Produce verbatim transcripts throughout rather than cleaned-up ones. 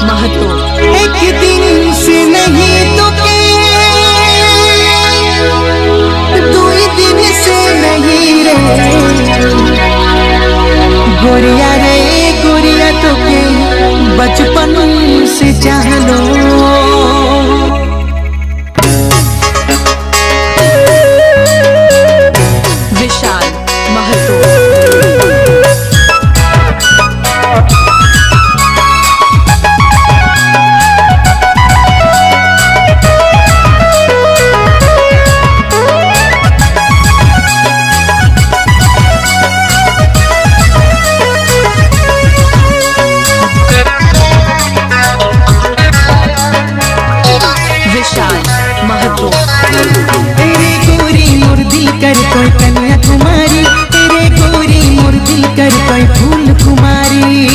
महतो। एक दिन से नहीं तो के दो दिन से नहीं रे गोरिया रे गोरिया तो के बचपन से चाह लो। विशाल महतो। तेरे गोरी मुर्दी कर कोई कन्या कुमारी, तेरे गोरी मुर्दी कर कोई फूल कुमारी।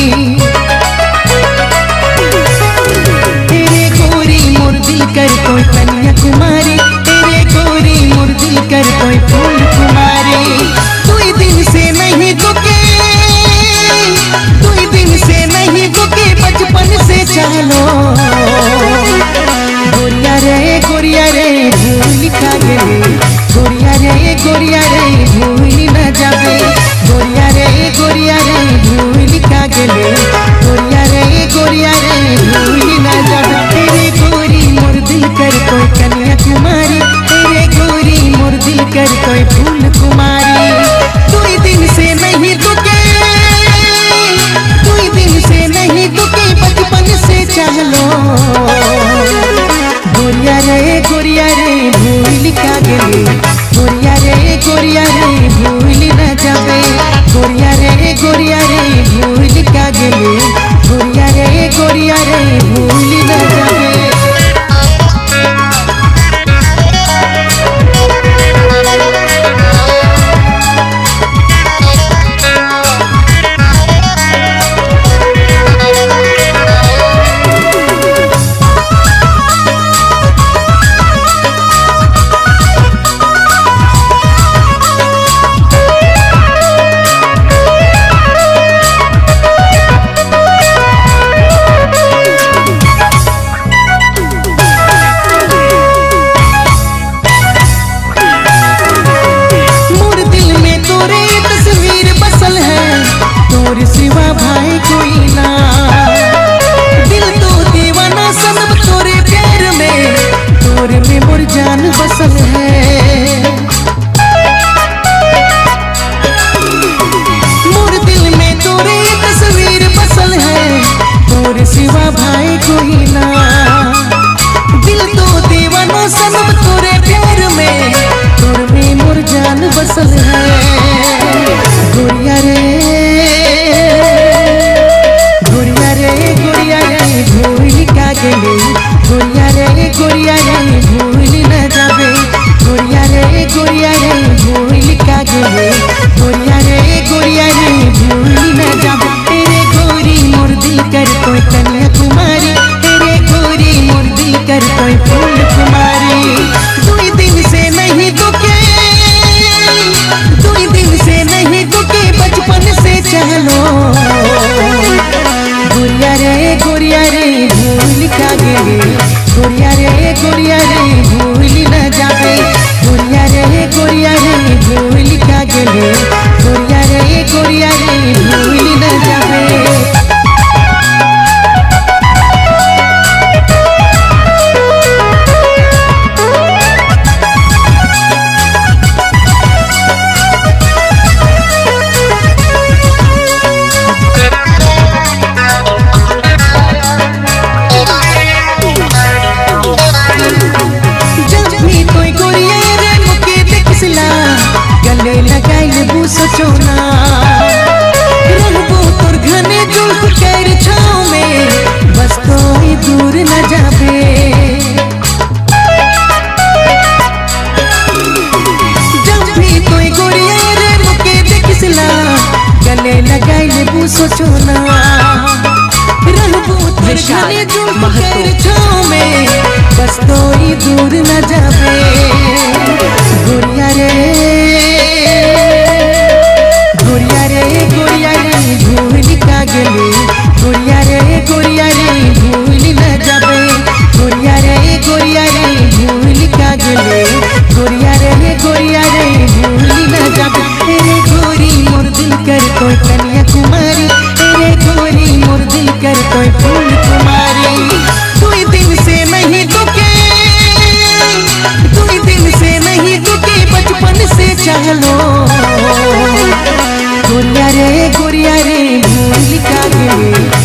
तेरे गोरी मुर्दी कर कोई कन्या कुमारी, तेरे गोरी मुर्दी कर कोई फूल कुमारी। दुई दिन से नहीं दुके, दुई दिन से नहीं दुके बचपन से चालो। गोरिया रे गोरिया रे भूल खा गए, गोरिया रे गोरिया रे भूल न जावे। गोरिया रे गोरिया रे भूल खा गए, गोरिया रे गोरिया रे भूल न जावे। तेरे गोरी मोर दिल कर कोई कन्या कुमारी, तेरे गोरी मोर दिल कर कोई फूल कुमारी। दुई दिन से नहीं दुके, दुई दिन से नहीं दुके बचपन से चाह लो। गोरिया रे गोरिया रे भूल खा गए, गोरिया रे गोरिया रे भूल न जावे। गोरिया रे गोरिया रे भूल खा गए, गोरिया रे गोरिया रे भूल न जावे। सिवा भाई कोई ना, दिल तो दीवाना सनम तोरे प्यार में, तोरे में मोर जान बसल है। मोर दिल में तोरे तस्वीर बसल है, तोरे सिवा भाई कोई ना। दिल तो दीवाना सनम तोरे प्यार में, तोरे में मोर जान बसल है। गोरिया रे गोरिया रे गोरिया रे भूल खा गए, गोरिया रे गोरिया रे भूल न जावे। गोरिया रे गोरिया रे भूल खा गए, गोरिया रे गोरिया रे भूल न जावे। तेरे गोरी मोर दिल कर कोई कन्या कुमारी, तेरे गोरी मोर दिल कर कोई फूल कुमारी। दुई दिन से नहीं दुके, दुई दिन से नहीं दुके बचपन से चाह लो। गोरिया रे गोरिया रे भूल खा गए, गोरिया रे गोरिया रे भूल न जावे। गोरिया रे गोरिया रे भूल खा गए, गोरिया रे गोरिया रे भूल न जावे। गले लगाइल बू सोचोना, रहबो तोर घने जुल्फ कर छाँव में, बस कोई दूर न जावे। जब भी कोई गोरिया रे मुके देखिसला, गले लगाइल बू सोचोना, रहबो तोर घने जुल्फ कर छाँव में, बस कोई दूर न जावे। गोरिया रे गोरिया रे गोरिया रे भूल खा गए, गोरिया रे गोरिया रे भूल कर तो फूल कुमारी दुई दिन से नहीं तुके दुई दिन से नहीं तुके बचपन से चलो गोरिया रे गोरिया रे भूल का गेले